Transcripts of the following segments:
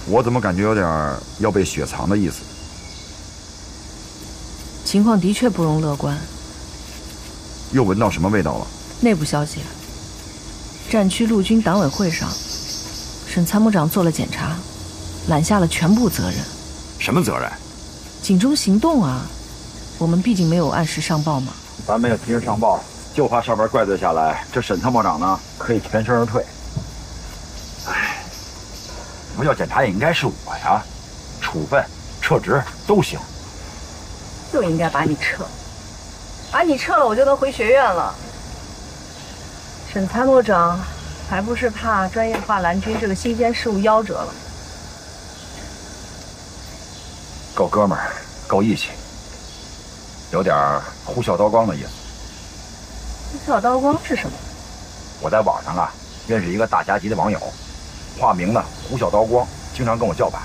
我怎么感觉有点要被雪藏的意思？ 情况的确不容乐观。 又闻到什么味道了？ 内部消息，战区陆军党委会上，沈参谋长做了检查，揽下了全部责任。 什么责任？ 警钟行动啊！我们毕竟没有按时上报嘛。 咱没有及时上报，就怕上边怪罪下来，这沈参谋长呢可以全身而退。哎，不要检查也应该是我呀，处分、撤职都行。 就应该把你撤，把你撤了，我就能回学院了。沈参谋长还不是怕专业化蓝军这个新鲜事物夭折了？ 够哥们儿，够义气，有点呼啸刀光的意思。 呼啸刀光是什么？ 我在网上啊认识一个大侠级的网友，化名呢呼啸刀光，经常跟我叫板。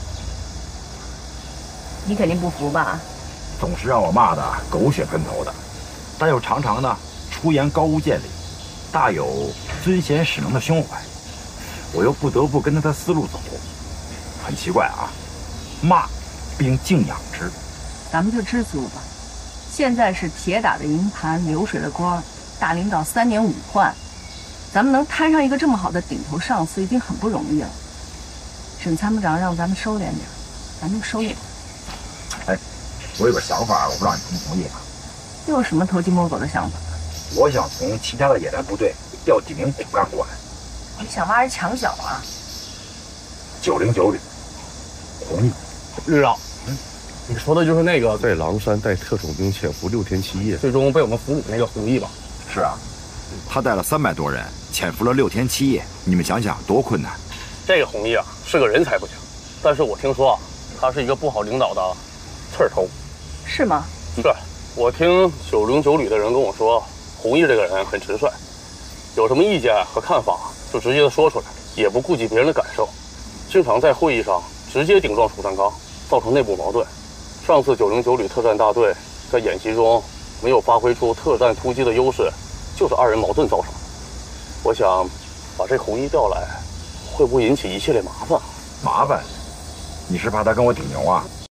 你肯定不服吧？ 总是让我骂得狗血喷头的，但又常常呢出言高屋建瓴，大有尊贤使能的胸怀，我又不得不跟着他思路走，很奇怪啊，骂并敬仰之。 咱们就知足吧。现在是铁打的营盘流水的官，大领导3年5换，咱们能摊上一个这么好的顶头上司已经很不容易了。沈参谋长让咱们收敛点，咱就收敛。 哎，我有个想法，我不知道你同不同意啊？ 又有什么偷鸡摸狗的想法？ 我想从其他的野战部队调几名骨干过来。 你想挖人墙角啊 909旅，同意。 旅长，你说的就是那个在狼山带特种兵潜伏6天7夜， 最终被我们俘虏那个弘毅吧？ 是啊，他带了300多人，潜伏了6天7夜，你们想想多困难。 这个弘毅啊，是个人才不假，但是我听说啊，他是一个不好领导的刺儿头。 是吗？ 是，我听909旅的人跟我说，弘毅这个人很直率，有什么意见和看法就直接的说出来，也不顾及别人的感受，经常在会议上直接顶撞楚占刚，造成内部矛盾。上次909旅特战大队在演习中没有发挥出特战突击的优势，就是2人矛盾造成的。我想把这弘毅调来，会不会引起一系列麻烦？ 麻烦？你是怕他跟我顶牛啊？